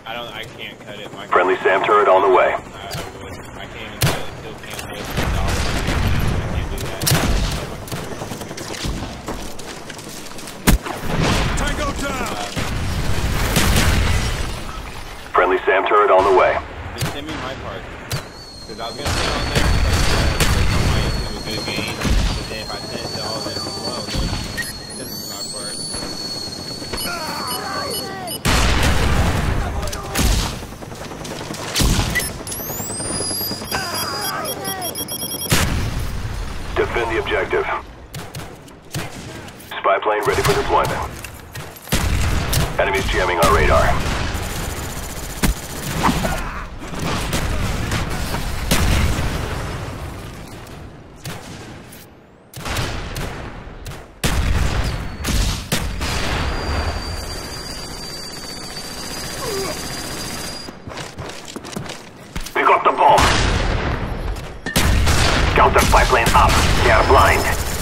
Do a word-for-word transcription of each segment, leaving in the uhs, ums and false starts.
I don't. I can't cut it. My Friendly SAM turret on the way. I, I, would, I can't even cut it. Still can't hit the dollar. I can't do that. Tango down. Uh, Friendly SAM turret on the way. just send me my part. Because I was gonna sit on there. Like, uh, my into a good game. But then if I send it to all them as well, then this is my part. Defend the objective. Spy plane ready for deployment. Enemies jamming our radar. We got the bomb. Counter spy plane up. They are blind.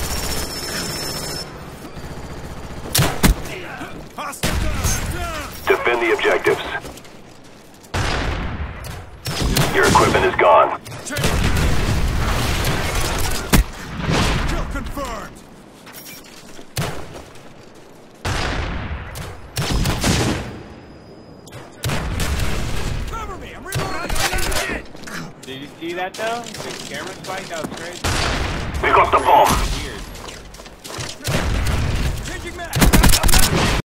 Hostile down. Down. Defend the objectives. Your equipment is gone. Kill confirmed. Cover me. I'm reloading. Did you see that though? The camera spike? That was crazy. We got the bomb. You